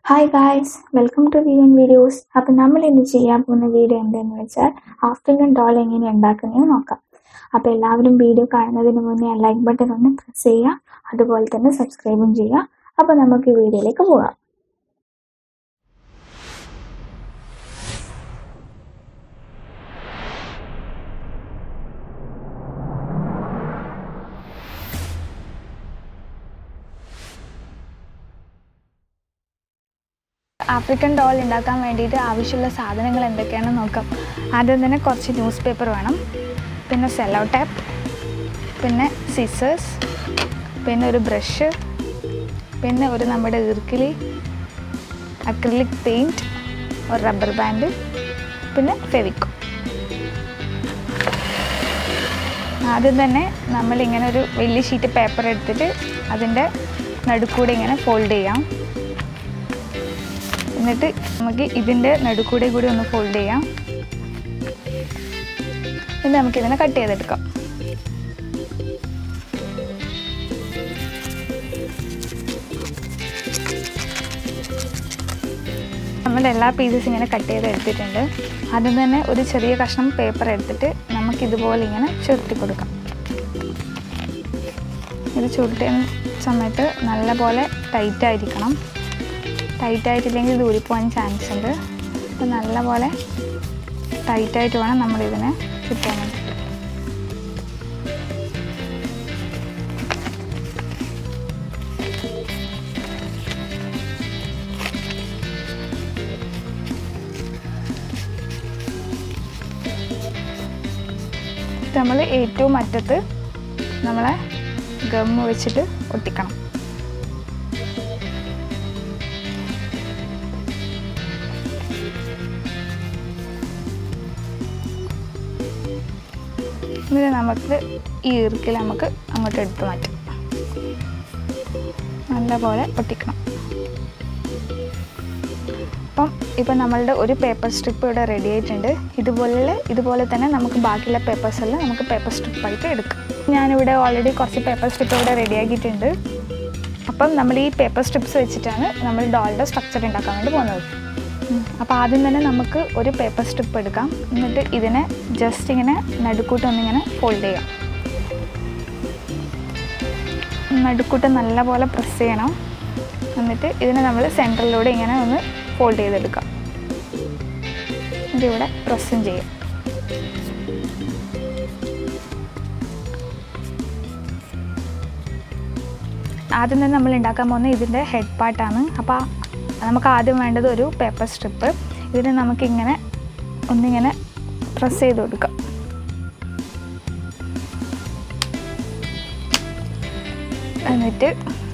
Hi guys, welcome to WeOne videos. അപ്പോൾ നമ്മൾ ഇന്ന് ചെയ്യാൻ പോകുന്ന വീഡിയോ എന്താണെന്ന് വെച്ചാൽ ആഫ്റ്റർനൂൺ ഡോൾ എങ്ങനെ ഉണ്ടാക്കുന്നതെന്ന് നോക്കാം. അപ്പോൾ എല്ലാവരും വീഡിയോ കാണുന്നതിന് മുന്നേ ലൈക്ക് ബട്ടൺ ഒന്ന് പ്രസ് ചെയ്യുക, അതുപോലെ തന്നെ സബ്സ്ക്രൈബും ചെയ്യുക. അപ്പോൾ നമുക്ക് വീഡിയോയിലേക്ക് പോകാം. ആഫ്രിക്കൻ ഡോൾ ഉണ്ടാക്കാൻ വേണ്ടിയിട്ട് ആവശ്യമുള്ള സാധനങ്ങൾ എന്തൊക്കെയാണെന്ന് നോക്കാം. ആദ്യം തന്നെ കുറച്ച് ന്യൂസ് പേപ്പർ വേണം, പിന്നെ സെല്ലോ ടാപ്പ്, പിന്നെ സിസേഴ്സ്, പിന്നെ ഒരു ബ്രഷ്, പിന്നെ ഒരു നമ്മുടെ ഈർക്കിലി, അക്രിലിക് പെയിൻറ്റ്, ഒരു റബ്ബർ ബാൻഡ്, പിന്നെ ഫെവിക്കോ. ആദ്യം തന്നെ നമ്മളിങ്ങനെ ഒരു വലിയ ഷീറ്റ് പേപ്പർ എടുത്തിട്ട് അതിൻ്റെ നടുക്കൂടെ ഇങ്ങനെ ഫോൾഡ് ചെയ്യാം. എന്നിട്ട് നമുക്ക് ഇതിൻ്റെ നടുക്കൂടെ കൂടി ഒന്ന് ഫോൾഡ് ചെയ്യാം. എന്നിട്ട് നമുക്കിതിനെ കട്ട് ചെയ്തെടുക്കാം. നമ്മുടെ എല്ലാ പീസസ് ഇങ്ങനെ കട്ട് ചെയ്ത് എടുത്തിട്ടുണ്ട്. ആദ്യം തന്നെ ഒരു ചെറിയ കഷ്ണം പേപ്പർ എടുത്തിട്ട് നമുക്കിതുപോലെ ഇങ്ങനെ ചുരുട്ടി കൊടുക്കാം. ഇത് ചുരുട്ടിയ സമയത്ത് നല്ലപോലെ ടൈറ്റായിരിക്കണം. ടൈറ്റായിട്ടില്ലെങ്കിൽ ഇത് ഊരിപ്പോകാൻ ചാൻസ് ഉണ്ട്. അപ്പോൾ നല്ലപോലെ ടൈറ്റായിട്ട് വേണം നമ്മളിതിനെ ചുറ്റാൻ വേണ്ടി. നമ്മൾ ഏറ്റവും അറ്റത്ത് നമ്മളെ ഗമ്മ് വെച്ചിട്ട് ഒട്ടിക്കണം. എന്നിട്ട് നമുക്ക് ഈ ഈർക്കിൽ നമുക്ക് അങ്ങോട്ട് എടുത്ത് മാറ്റാം. നല്ലപോലെ ഒട്ടിക്കണം. ഇപ്പം നമ്മളുടെ ഒരു പേപ്പർ സ്ട്രിപ്പ് ഇവിടെ റെഡി ആയിട്ടുണ്ട്. ഇതുപോലെ തന്നെ നമുക്ക് ബാക്കിയുള്ള പേപ്പേഴ്സെല്ലാം നമുക്ക് പേപ്പർ സ്ട്രിപ്പായിട്ട് എടുക്കാം. ഞാനിവിടെ ഓൾറെഡി കുറച്ച് പേപ്പർ സ്ട്രിപ്പ് ഇവിടെ റെഡിയാക്കിയിട്ടുണ്ട്. അപ്പം നമ്മൾ ഈ പേപ്പർ സ്ട്രിപ്സ് വെച്ചിട്ടാണ് നമ്മൾ ഡോളിൻ്റെ സ്ട്രക്ചർ ഉണ്ടാക്കാൻ വേണ്ടി പോകുന്നത്. അപ്പോൾ ആദ്യം തന്നെ നമുക്ക് ഒരു പേപ്പർ സ്ട്രിപ്പ് എടുക്കാം. എന്നിട്ട് ഇതിനെ ജസ്റ്റ് ഇങ്ങനെ നടുക്കൂട്ടൊന്നിങ്ങനെ ഫോൾഡ് ചെയ്യാം. നടുക്കൂട്ട് നല്ലപോലെ പ്രസ് ചെയ്യണം. എന്നിട്ട് ഇതിനെ നമ്മൾ സെൻറ്ററിലൂടെ ഇങ്ങനെ ഒന്ന് ഫോൾഡ് ചെയ്തെടുക്കാം. ഇതിവിടെ പ്രസ്സും ചെയ്യാം. ആദ്യം തന്നെ നമ്മൾ ഉണ്ടാക്കാൻ പോകുന്നത് ഇതിൻ്റെ ഹെഡ് പാർട്ടാണ്. അപ്പോൾ നമുക്ക് ആദ്യം വേണ്ടത് ഒരു പേപ്പർ സ്ട്രിപ്പ്. ഇതിന് നമുക്കിങ്ങനെ ഒന്നിങ്ങനെ പ്രസ് ചെയ്ത് കൊടുക്കാം. എന്നിട്ട്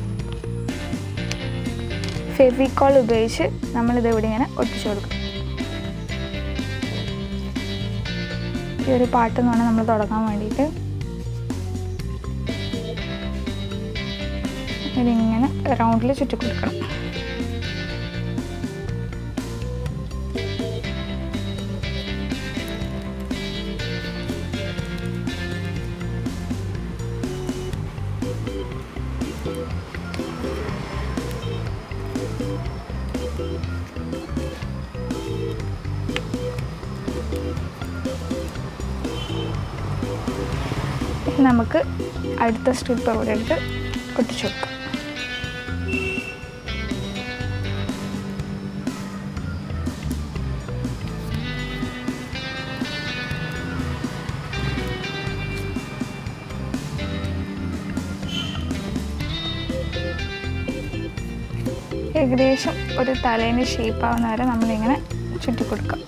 ഫെവിക്കോൾ ഉപയോഗിച്ച് നമ്മളിതിവിടെ ഇങ്ങനെ ഒട്ടിച്ചു കൊടുക്കും. ഈ ഒരു പാർട്ടിൽ നിന്ന് വേണം നമ്മൾ തുടങ്ങാൻ വേണ്ടിയിട്ട്. ഇതിങ്ങനെ റൗണ്ടിൽ ചുറ്റി കൊടുക്കണം. നമുക്ക് അടുത്ത സ്ട്രിപ്പ് ഇവിടെ എടുത്ത് ഒട്ടിച്ചു കൊടുക്കാം. ഏകദേശം ഒരു തലേൻ്റെ ഷേപ്പാവുന്ന വരെ നമ്മളിങ്ങനെ ചുറ്റിക്കൊടുക്കാം.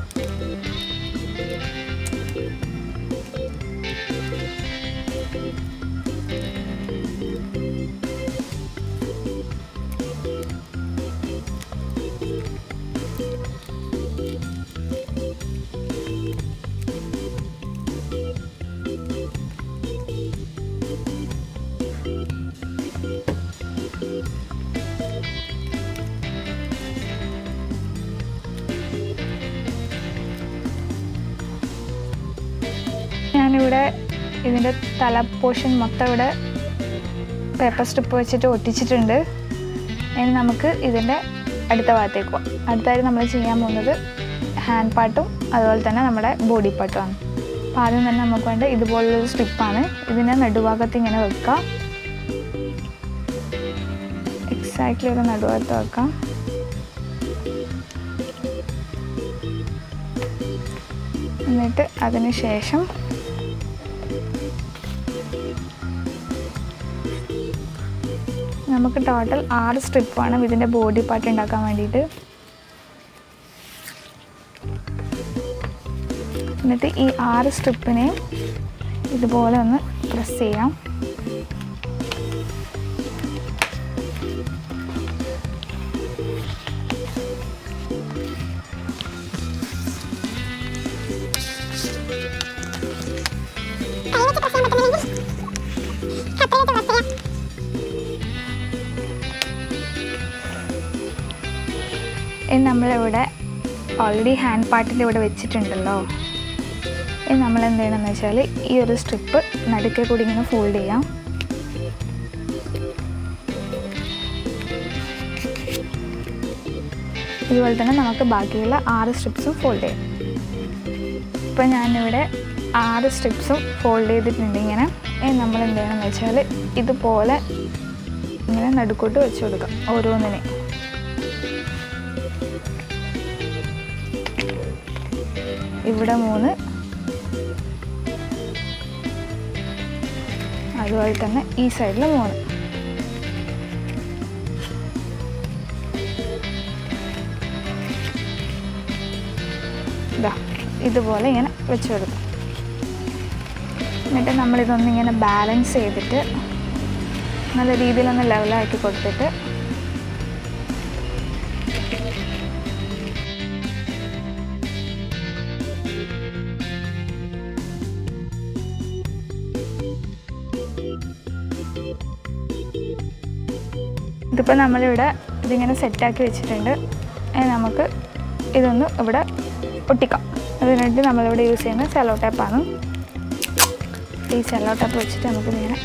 ഞാനിവിടെ ഇതിൻ്റെ തല പോർഷൻ മൊത്തം ഇവിടെ പേപ്പർ സ്ട്രിപ്പ് വെച്ചിട്ട് ഒട്ടിച്ചിട്ടുണ്ട്. ഇനി നമുക്ക് ഇതിൻ്റെ അടുത്ത ഭാഗത്തേക്ക് പോകാം. അടുത്തായി നമ്മൾ ചെയ്യാൻ പോകുന്നത് ഹാൻഡ് പാർട്ടും അതുപോലെ തന്നെ നമ്മുടെ ബോഡി പാർട്ടുമാണ്. അപ്പോൾ ആദ്യം തന്നെ നമുക്ക് വേണ്ട ഇതുപോലുള്ളൊരു സ്ട്രിപ്പാണ്. ഇതിനെ നടുഭാഗത്ത് ഇങ്ങനെ വെക്കാം. എക്സാക്ട്ലി ഒരു നടുഭാഗത്ത് വെക്കാം. എന്നിട്ട് അതിന് ശേഷം നമുക്ക് ടോട്ടൽ 6 സ്ട്രിപ്പ് വേണം ഇതിൻ്റെ ബോഡി പാർട്ട് ഉണ്ടാക്കാൻ വേണ്ടിയിട്ട്. എന്നിട്ട് ഈ 6 സ്ട്രിപ്പിനെയും ഇതുപോലെ ഒന്ന് പ്രസ് ചെയ്യാം. നമ്മളിവിടെ ഓൾറെഡി ഹാൻഡ് പാർട്ടിൻ്റെ ഇവിടെ വെച്ചിട്ടുണ്ടല്ലോ. ഇനി നമ്മൾ എന്ത് ചെയ്യണമെന്ന് വെച്ചാൽ ഈ ഒരു സ്ട്രിപ്പ് നടുക്കെ കൂടി ഇങ്ങനെ ഫോൾഡ് ചെയ്യാം. ഇതുപോലെ തന്നെ നമുക്ക് ബാക്കിയുള്ള 6 സ്ട്രിപ്സും ഫോൾഡ് ചെയ്യാം. ഇപ്പം ഞാനിവിടെ 6 സ്ട്രിപ്സും ഫോൾഡ് ചെയ്തിട്ടുണ്ട് ഇങ്ങനെ. നമ്മൾ എന്ത് ചെയ്യണമെന്ന് വെച്ചാൽ ഇതുപോലെ ഇങ്ങനെ നടുക്കോട്ട് വെച്ച് കൊടുക്കാം ഓരോന്നിനെ. ഇവിടെ 3, അതുപോലെ തന്നെ ഈ സൈഡിൽ 3. ഇതുപോലെ ഇങ്ങനെ വെച്ച് കൊടുക്കും. എന്നിട്ട് നമ്മളിതൊന്നിങ്ങനെ ബാലൻസ് ചെയ്തിട്ട് നല്ല രീതിയിലൊന്ന് ലെവലാക്കി കൊടുത്തിട്ട് ഇതിപ്പോൾ നമ്മളിവിടെ ഇതിങ്ങനെ സെറ്റാക്കി വെച്ചിട്ടുണ്ട്. നമുക്ക് ഇതൊന്ന് ഇവിടെ ഒട്ടിക്കാം. അതിനായിട്ട് നമ്മളിവിടെ യൂസ് ചെയ്യുന്ന സെല്ലോ ടേപ്പാണ്. ഈ സെല്ലോ ടേപ്പ് വെച്ചിട്ട് നമുക്കിതിങ്ങനെ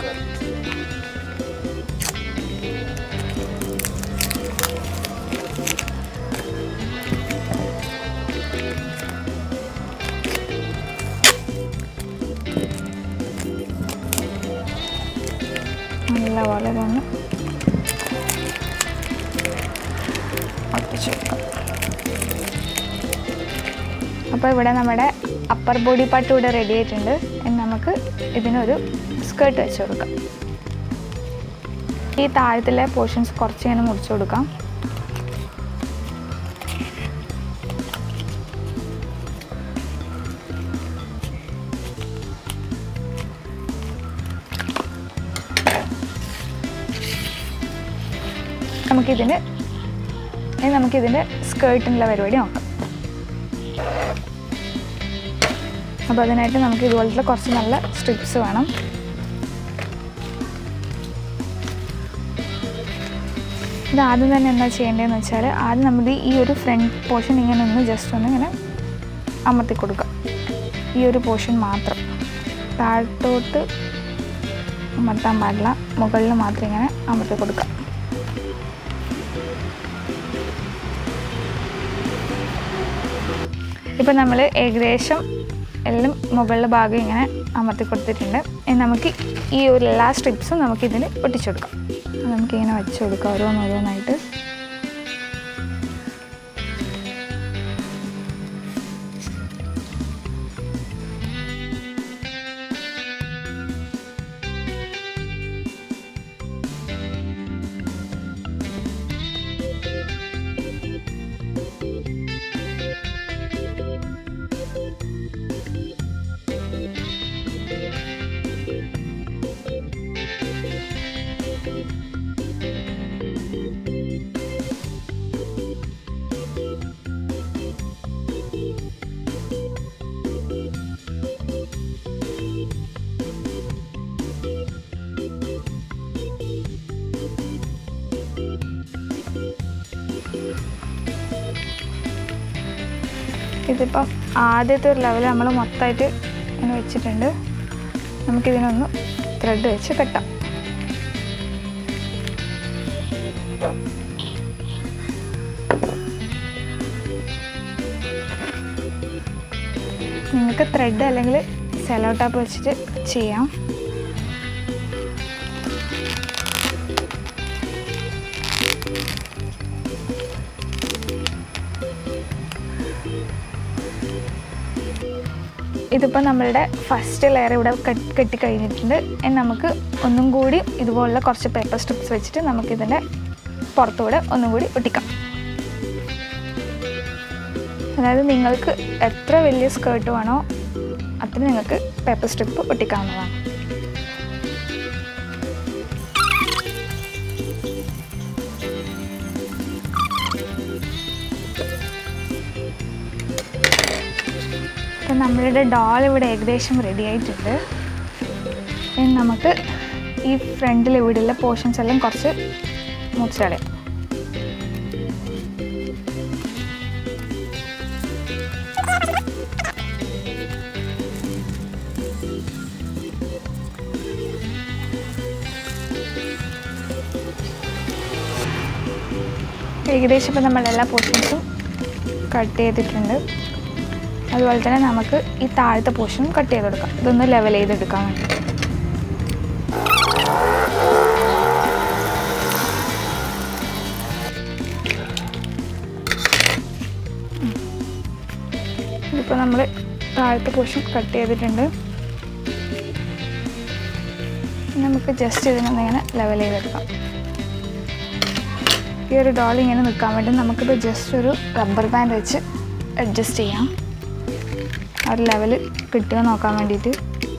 നല്ലപോലെ ഇതൊന്ന് അപ്പോൾ ഇവിടെ നമ്മുടെ അപ്പർ ബോഡി പാർട്ട് ഇവിടെ റെഡി ആയിട്ടുണ്ട്. ഇനി നമുക്ക് ഇതിനൊരു സ്കേർട്ട് വെച്ച് കൊടുക്കാം. ഈ താഴത്തിലെ പോർഷൻസ് കുറച്ച് ഇങ്ങനെ മുറിച്ച് കൊടുക്കാം. നമുക്കിതിൻ്റെ സ്കേർട്ടിനുള്ള പരിപാടി നോക്കാം. അപ്പോൾ അതിനായിട്ട് നമുക്ക് ഇതുപോലത്തെ കുറച്ച് നല്ല സ്ട്രിപ്സ് വേണം. ഇതാദ്യം തന്നെ എന്താ ചെയ്യേണ്ടതെന്ന് വെച്ചാൽ ആദ്യം നമ്മൾ ഈ ഒരു ഫ്രണ്ട് പോർഷൻ ഇങ്ങനെ ഒന്ന് ജസ്റ്റ് ഒന്ന് ഇങ്ങനെ അമർത്തി കൊടുക്കുക. ഈ ഒരു പോർഷൻ മാത്രം താഴത്തോട്ട് അമർത്താൻ പാടില്ല, മുകളിൽ മാത്രം ഇങ്ങനെ അമർത്തി കൊടുക്കുക. ഇപ്പം നമ്മൾ ഏകദേശം എല്ലാം മുകളിലെ ഭാഗം ഇങ്ങനെ അമർത്തി കൊടുത്തിട്ടുണ്ട്. നമുക്ക് ഈ ഒരു എല്ലാ സ്ട്രിപ്സും നമുക്കിതിന് ഒട്ടിച്ചു കൊടുക്കാം. നമുക്കിങ്ങനെ വെച്ച് കൊടുക്കാം ഓരോന്നോരോന്നായിട്ട്. ഇതിപ്പോൾ ആദ്യത്തെ ഒരു ലെവൽ നമ്മൾ മൊത്തമായിട്ട് ഇങ്ങനെ വെച്ചിട്ടുണ്ട്. നമുക്കിതിനൊന്ന് ത്രെഡ് വെച്ച് കെട്ടാം. നിങ്ങൾക്ക് ത്രെഡ് അല്ലെങ്കിൽ സെല്ലോ ടാപ്പ് വെച്ചിട്ട് ചെയ്യാം. ഇതിപ്പോൾ നമ്മളുടെ ഫസ്റ്റ് ലെയർ ഇവിടെ കെട്ടിക്കഴിഞ്ഞിട്ടുണ്ട്. നമുക്ക് ഒന്നും കൂടി ഇതുപോലുള്ള കുറച്ച് പേപ്പർ സ്ട്രിപ്സ് വെച്ചിട്ട് നമുക്കിതിൻ്റെ പുറത്തുകൂടെ ഒന്നും കൂടി ഒട്ടിക്കാം. അതായത് നിങ്ങൾക്ക് എത്ര വലിയ സ്കേർട്ട് വേണോ അത്ര നിങ്ങൾക്ക് പേപ്പർ സ്ട്രിപ്പ് ഒട്ടിക്കാവുന്നതാണ്. അപ്പം നമ്മളുടെ ഡോൾ ഇവിടെ ഏകദേശം റെഡി ആയിട്ടുണ്ട്. ഇനി നമുക്ക് ഈ ഫ്രണ്ടിൽ ഇവിടെയുള്ള പോർഷൻസ് എല്ലാം കുറച്ച് മുറിച്ചടയാം. ഏകദേശം ഇപ്പോൾ നമ്മളെല്ലാ പോർഷൻസും കട്ട് ചെയ്തിട്ടുണ്ട്. അതുപോലെ തന്നെ നമുക്ക് ഈ താഴത്തെ പോർഷനും കട്ട് ചെയ്ത് കൊടുക്കാം. ഇതൊന്ന് ലെവൽ ചെയ്തെടുക്കാൻ വേണ്ടി. ഇതിപ്പോൾ നമ്മൾ താഴത്തെ പോർഷൻ കട്ട് ചെയ്തിട്ടുണ്ട്. നമുക്ക് ജസ്റ്റ് ഇതിനൊന്നിങ്ങനെ ലെവൽ ചെയ്തെടുക്കാം. ഈ ഒരു ഡോൾ ഇങ്ങനെ നിൽക്കാൻ വേണ്ടി നമുക്കിപ്പോൾ ജസ്റ്റ് ഒരു റബ്ബർ ബാൻഡ് വെച്ച് അഡ്ജസ്റ്റ് ചെയ്യാം. ആ ഒരു ലെവൽ കിട്ടുക നോക്കാൻ വേണ്ടിയിട്ട്.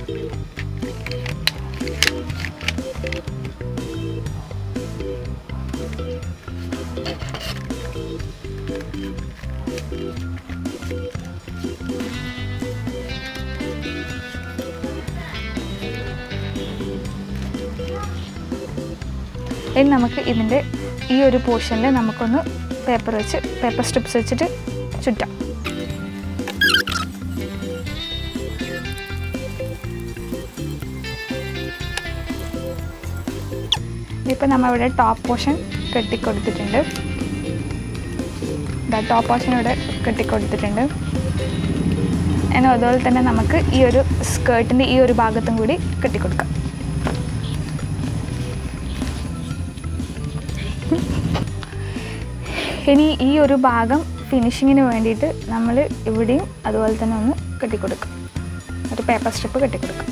ഇനി നമുക്ക് ഇതിൻ്റെ ഈ ഒരു പോർഷനിൽ നമുക്കൊന്ന് പേപ്പർ സ്ട്രിപ്സ് വെച്ചിട്ട് ചുറ്റാം. ഇതിപ്പോൾ നമ്മളിവിടെ ടോപ്പ് പോർഷൻ കെട്ടിക്കൊടുത്തിട്ടുണ്ട്. ടോപ്പ് പോർഷൻ ഇവിടെ കെട്ടിക്കൊടുത്തിട്ടുണ്ട്. എന്നാൽ അതുപോലെ തന്നെ നമുക്ക് ഈ ഒരു സ്കേർട്ടിൻ്റെ ഈ ഒരു ഭാഗത്തും കൂടി കെട്ടിക്കൊടുക്കാം. ഇനി ഈ ഒരു ഭാഗം ഫിനിഷിങ്ങിന് വേണ്ടിയിട്ട് നമ്മൾ ഇവിടെയും അതുപോലെ തന്നെ ഒന്ന് കെട്ടിക്കൊടുക്കാം. ഒരു പേപ്പർ സ്ട്രിപ്പ് കെട്ടിക്കൊടുക്കാം.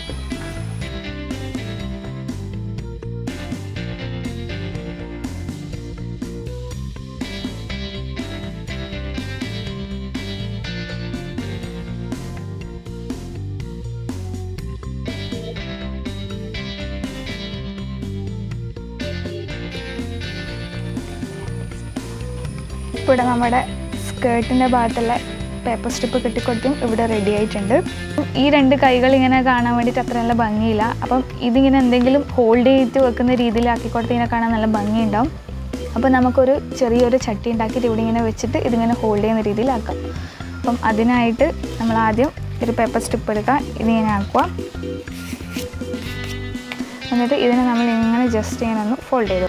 ഇവിടെ നമ്മുടെ സ്കേർട്ടിൻ്റെ ഭാഗത്തുള്ള പേപ്പർ സ്ട്രിപ്പ് കെട്ടിക്കൊടുത്തും ഇവിടെ റെഡി ആയിട്ടുണ്ട്. ഈ രണ്ട് കൈകൾ ഇങ്ങനെ കാണാൻ വേണ്ടിയിട്ട് അത്ര നല്ല ഭംഗിയില്ല. അപ്പം ഇതിങ്ങനെ എന്തെങ്കിലും ഹോൾഡ് ചെയ്ത് വെക്കുന്ന രീതിയിലാക്കി കൊടുത്തതിനെ കാണാൻ നല്ല ഭംഗിയുണ്ടാവും. അപ്പോൾ നമുക്കൊരു ചെറിയൊരു ചട്ടി ഉണ്ടാക്കിയിട്ട് ഇവിടെ ഇങ്ങനെ വെച്ചിട്ട് ഇതിങ്ങനെ ഹോൾഡ് ചെയ്യുന്ന രീതിയിലാക്കാം. അപ്പം അതിനായിട്ട് നമ്മൾ ആദ്യം ഒരു പേപ്പർ സ്ട്രിപ്പ് എടുക്കുക, ഇതിങ്ങനെ ആക്കുക. എന്നിട്ട് ഇതിനെ നമ്മൾ ഇങ്ങനെ ജസ്റ്റ് ഇങ്ങനെ ഒന്ന് ഫോൾഡ് ചെയ്തു.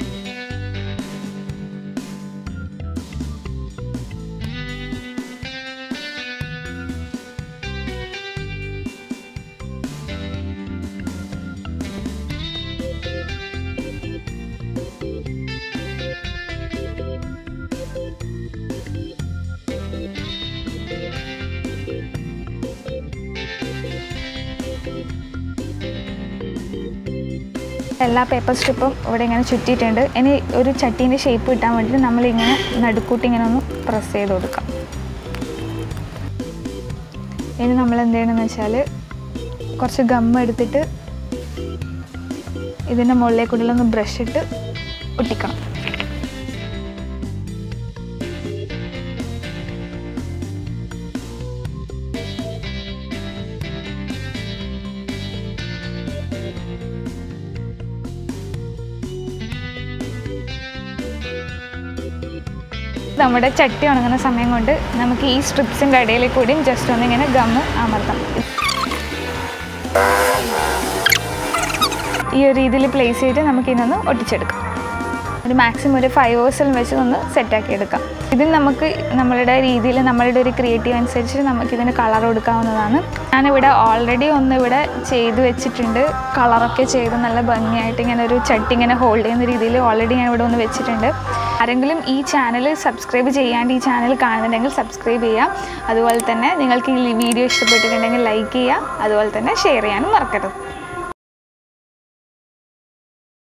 എല്ലാ പേപ്പർ സ്ട്രിപ്പും ഇവിടെ ഇങ്ങനെ ചുറ്റിയിട്ടുണ്ട്. ഇനി ഒരു ചട്ടീൻ്റെ ഷേപ്പ് കിട്ടാൻ വേണ്ടിയിട്ട് നമ്മളിങ്ങനെ നടുക്കൂട്ടി ഇങ്ങനെ ഒന്ന് പ്രസ് ചെയ്ത് കൊടുക്കാം. ഇനി നമ്മൾ എന്ത് ചെയ്യണമെന്ന് വെച്ചാൽ കുറച്ച് ഗം എടുത്തിട്ട് ഇതിൻ്റെ മുകളിലേക്കൂടിലൊന്ന് ബ്രഷ് ഇട്ട് ഒട്ടിക്കണം. നമ്മുടെ ചട്ടി ഉണങ്ങുന്ന സമയം കൊണ്ട് നമുക്ക് ഈ സ്ട്രിപ്സിൻ്റെ ഇടയിൽ കൂടിയും ജസ്റ്റ് ഒന്നിങ്ങനെ ഗമ്മ് അമർത്താം. ഈ ഒരു രീതിയിൽ പ്ലേസ് ചെയ്ത് നമുക്കിതൊന്ന് ഒട്ടിച്ചെടുക്കാം. ഒരു മാക്സിമം ഒരു 5 hours വെച്ച് ഒന്ന് സെറ്റാക്കി എടുക്കാം. ഇതിൽ നമുക്ക് നമ്മളുടെ രീതിയിൽ നമ്മളുടെ ഒരു ക്രിയേറ്റീവ് അനുസരിച്ച് നമുക്കിതിന് കളർ കൊടുക്കാവുന്നതാണ്. ഞാനിവിടെ ഓൾറെഡി ഇവിടെ ചെയ്ത് വെച്ചിട്ടുണ്ട്. കളറൊക്കെ ചെയ്ത് നല്ല ഭംഗിയായിട്ട് ഇങ്ങനെ ഒരു ചട്ടി ഇങ്ങനെ ഹോൾഡ് ചെയ്യുന്ന രീതിയിൽ ഓൾറെഡി ഞാൻ ഇവിടെ ഒന്ന് വെച്ചിട്ടുണ്ട്. ആരെങ്കിലും ഈ ചാനൽ സബ്സ്ക്രൈബ് ചെയ്യാണ്ട് ഈ ചാനൽ കാണുന്നുണ്ടെങ്കിൽ സബ്സ്ക്രൈബ് ചെയ്യുക. അതുപോലെ തന്നെ നിങ്ങൾക്ക് ഈ വീഡിയോ ഇഷ്ടപ്പെട്ടിട്ടുണ്ടെങ്കിൽ ലൈക്ക് ചെയ്യുക. അതുപോലെ തന്നെ ഷെയർ ചെയ്യാനും മറക്കരുത്.